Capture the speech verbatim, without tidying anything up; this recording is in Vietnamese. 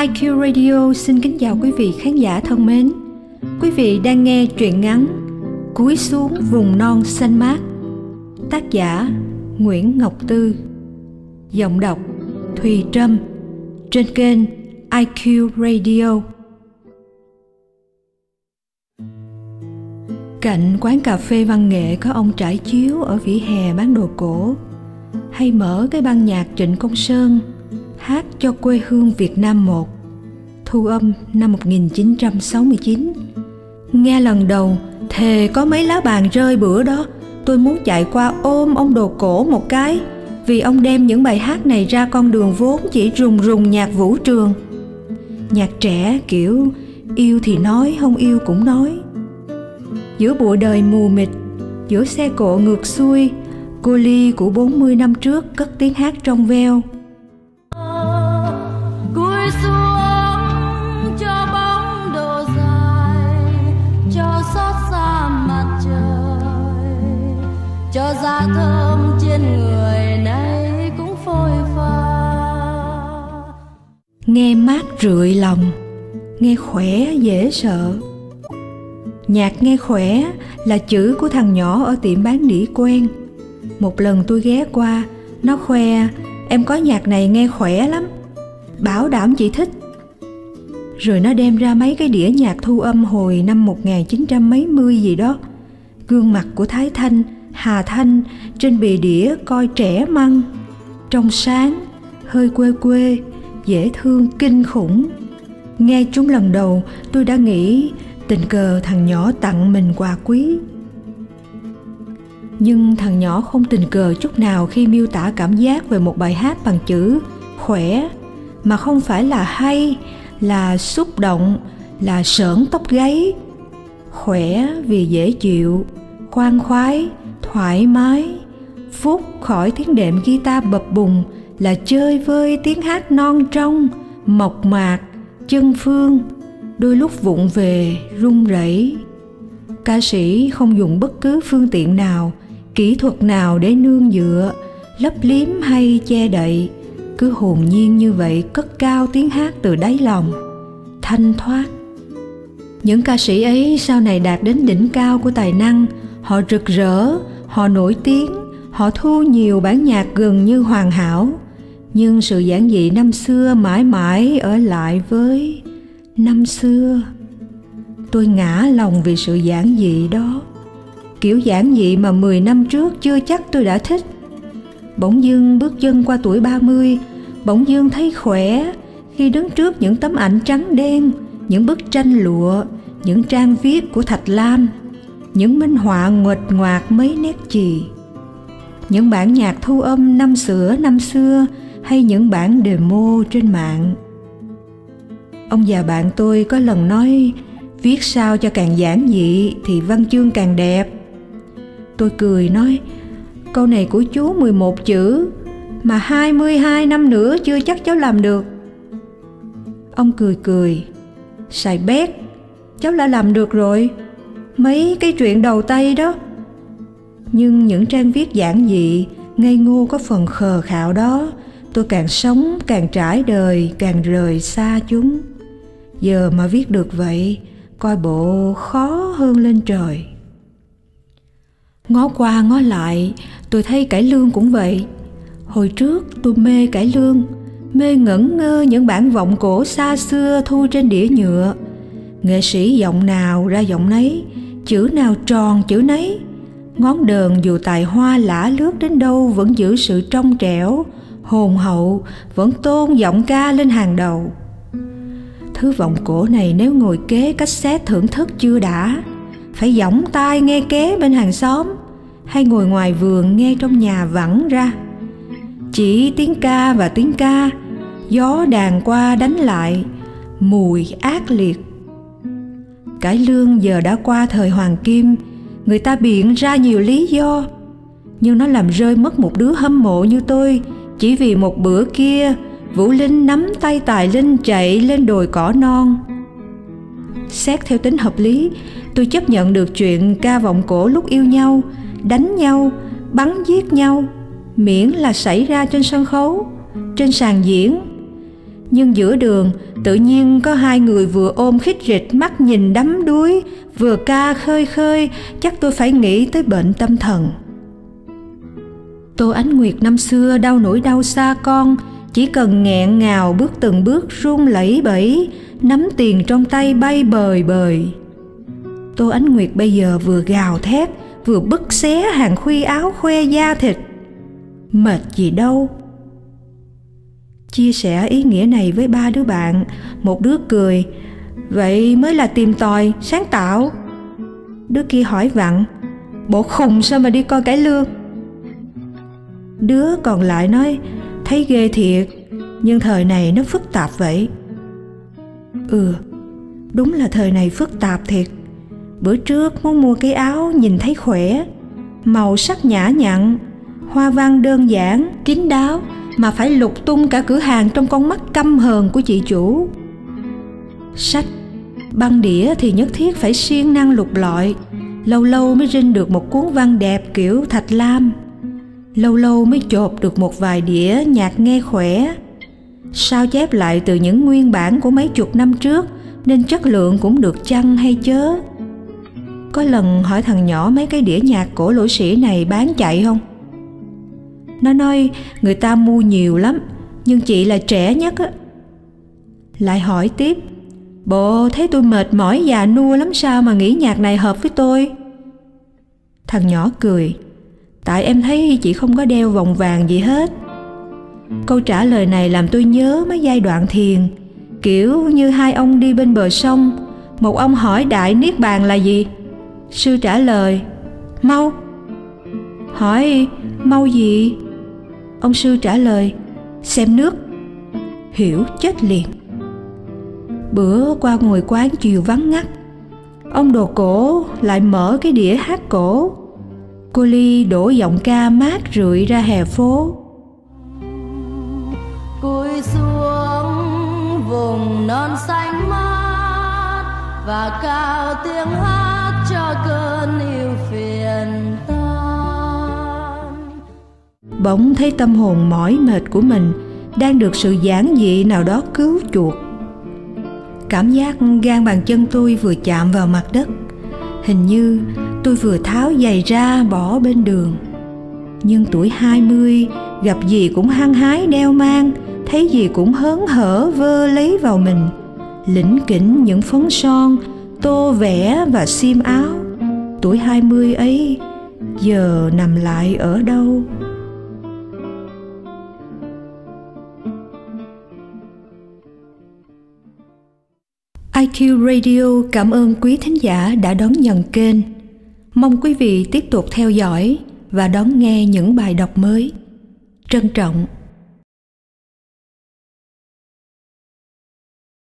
i kiu Radio xin kính chào quý vị khán giả thân mến. Quý vị đang nghe truyện ngắn Cúi xuống vùng non xanh mát, tác giả Nguyễn Ngọc Tư, giọng đọc Thùy Trâm, trên kênh i kiu Radio. Cạnh quán cà phê văn nghệ có ông trải chiếu ở vỉa hè bán đồ cổ, hay mở cái ban nhạc Trịnh Công Sơn hát cho quê hương Việt Nam một, thu âm năm một nghìn chín trăm sáu mươi chín. Nghe lần đầu, thề có mấy lá bàn rơi bữa đó, tôi muốn chạy qua ôm ông đồ cổ một cái, vì ông đem những bài hát này ra con đường vốn chỉ rùng rùng nhạc vũ trường. Nhạc trẻ kiểu yêu thì nói, không yêu cũng nói. Giữa bụi đời mù mịt, giữa xe cộ ngược xuôi, cô Ly của bốn mươi năm trước cất tiếng hát trong veo. Cúi xuống cho bóng độ dài, cho xót xa mặt trời, cho da thơm trên người nay cũng phôi pha. Nghe mát rượi lòng, nghe khỏe dễ sợ. Nhạc nghe khỏe là chữ của thằng nhỏ ở tiệm bán đĩa quen. Một lần tôi ghé qua, nó khoe em có nhạc này nghe khỏe lắm, bảo đảm chị thích. Rồi nó đem ra mấy cái đĩa nhạc thu âm hồi năm một nghìn chín trăm mấy mươi gì đó. Gương mặt của Thái Thanh, Hà Thanh trên bìa đĩa coi trẻ măng, trong sáng, hơi quê quê, dễ thương kinh khủng. Nghe chúng lần đầu tôi đã nghĩ tình cờ thằng nhỏ tặng mình quà quý. Nhưng thằng nhỏ không tình cờ chút nào khi miêu tả cảm giác về một bài hát bằng chữ khỏe, mà không phải là hay, là xúc động, là sởn tóc gáy. Khỏe vì dễ chịu, khoan khoái, thoải mái, phút khỏi tiếng đệm guitar bập bùng, là chơi vơi tiếng hát non trong, mộc mạc, chân phương, đôi lúc vụng về, run rẩy. Ca sĩ không dùng bất cứ phương tiện nào, kỹ thuật nào để nương dựa, lấp liếm hay che đậy, cứ hồn nhiên như vậy cất cao tiếng hát từ đáy lòng, thanh thoát. Những ca sĩ ấy sau này đạt đến đỉnh cao của tài năng, họ rực rỡ, họ nổi tiếng, họ thu nhiều bản nhạc gần như hoàn hảo, nhưng sự giản dị năm xưa mãi mãi ở lại với năm xưa. Tôi ngã lòng vì sự giản dị đó, kiểu giản dị mà mười năm trước chưa chắc tôi đã thích. Bỗng dưng bước chân qua tuổi ba mươi, bỗng dưng thấy khỏe khi đứng trước những tấm ảnh trắng đen, những bức tranh lụa, những trang viết của Thạch Lam, những minh họa nguệch ngoạc mấy nét chì, những bản nhạc thu âm năm xửa năm xưa, hay những bản demo trên mạng. Ông già bạn tôi có lần nói viết sao cho càng giản dị thì văn chương càng đẹp. Tôi cười nói câu này của chú mười một chữ mà hai mươi hai năm nữa chưa chắc cháu làm được. Ông cười cười, xài bét, cháu đã làm được rồi, mấy cái chuyện đầu tay đó. Nhưng những trang viết giản dị, ngây ngô có phần khờ khạo đó, tôi càng sống càng trải đời, càng rời xa chúng. Giờ mà viết được vậy, coi bộ khó hơn lên trời. Ngó qua ngó lại, tôi thấy cải lương cũng vậy. Hồi trước tôi mê cải lương, mê ngẩn ngơ những bản vọng cổ xa xưa thu trên đĩa nhựa. Nghệ sĩ giọng nào ra giọng nấy, chữ nào tròn chữ nấy. Ngón đờn dù tài hoa lả lướt đến đâu vẫn giữ sự trong trẻo, hồn hậu, vẫn tôn giọng ca lên hàng đầu. Thứ vọng cổ này nếu ngồi kế cassette thưởng thức chưa đã, phải giỏng tai nghe ké bên hàng xóm, hay ngồi ngoài vườn nghe trong nhà vẳng ra. Chỉ tiếng ca và tiếng ca, gió đàn qua đánh lại, mùi ác liệt. Cải lương giờ đã qua thời hoàng kim, người ta biện ra nhiều lý do, nhưng nó làm rơi mất một đứa hâm mộ như tôi chỉ vì một bữa kia Vũ Linh nắm tay Tài Linh chạy lên đồi cỏ non. Xét theo tính hợp lý, tôi chấp nhận được chuyện ca vọng cổ lúc yêu nhau, đánh nhau, bắn giết nhau, miễn là xảy ra trên sân khấu, trên sàn diễn. Nhưng giữa đường, tự nhiên có hai người vừa ôm khít rịch, mắt nhìn đắm đuối, vừa ca khơi khơi, chắc tôi phải nghĩ tới bệnh tâm thần. Tô Ánh Nguyệt năm xưa đau nỗi đau xa con, chỉ cần nghẹn ngào bước từng bước run lẩy bẩy, nắm tiền trong tay bay bời bời. Tô Ánh Nguyệt bây giờ vừa gào thét, vừa bứt xé hàng khuy áo khoe da thịt. Mệt gì đâu. Chia sẻ ý nghĩa này với ba đứa bạn, một đứa cười, vậy mới là tìm tòi, sáng tạo. Đứa kia hỏi vặn, bộ khùng sao mà đi coi cải lương. Đứa còn lại nói, thấy ghê thiệt, nhưng thời này nó phức tạp vậy. Ừ, đúng là thời này phức tạp thiệt. Bữa trước muốn mua cái áo nhìn thấy khỏe, màu sắc nhã nhặn, hoa văn đơn giản, kín đáo, mà phải lục tung cả cửa hàng trong con mắt căm hờn của chị chủ. Sách, băng đĩa thì nhất thiết phải siêng năng lục lọi, lâu lâu mới rinh được một cuốn văn đẹp kiểu Thạch Lam, lâu lâu mới chộp được một vài đĩa nhạc nghe khỏe, sao chép lại từ những nguyên bản của mấy chục năm trước nên chất lượng cũng được chăng hay chớ. Có lần hỏi thằng nhỏ mấy cái đĩa nhạc cổ lỗ sĩ này bán chạy không? Nó nói người ta mua nhiều lắm, nhưng chị là trẻ nhất á. Lại hỏi tiếp, bộ thấy tôi mệt mỏi già nua lắm sao mà nghĩ nhạc này hợp với tôi? Thằng nhỏ cười, tại em thấy chị không có đeo vòng vàng gì hết. Câu trả lời này làm tôi nhớ mấy giai đoạn thiền, kiểu như hai ông đi bên bờ sông, một ông hỏi đại niết bàn là gì? Sư trả lời, mau. Hỏi, mau gì? Ông sư trả lời, xem nước. Hiểu chết liền. Bữa qua ngồi quán chiều vắng ngắt, ông đồ cổ lại mở cái đĩa hát cổ. Cô Ly đổ giọng ca mát rượi ra hè phố. Cúi xuống vùng non xanh mát và cao tiếng hát cho cơn yêu phiền tan. Bỗng thấy tâm hồn mỏi mệt của mình đang được sự giản dị nào đó cứu chuộc. Cảm giác gan bàn chân tôi vừa chạm vào mặt đất, hình như tôi vừa tháo giày ra bỏ bên đường. Nhưng tuổi hai mươi, gặp gì cũng hăng hái đeo mang, thấy gì cũng hớn hở vơ lấy vào mình, lỉnh kỉnh những phấn son, tô vẽ và xiêm áo. Tuổi hai mươi ấy giờ nằm lại ở đâu? i kiu Radio cảm ơn quý thính giả đã đón nhận kênh. Mong quý vị tiếp tục theo dõi và đón nghe những bài đọc mới. Trân trọng.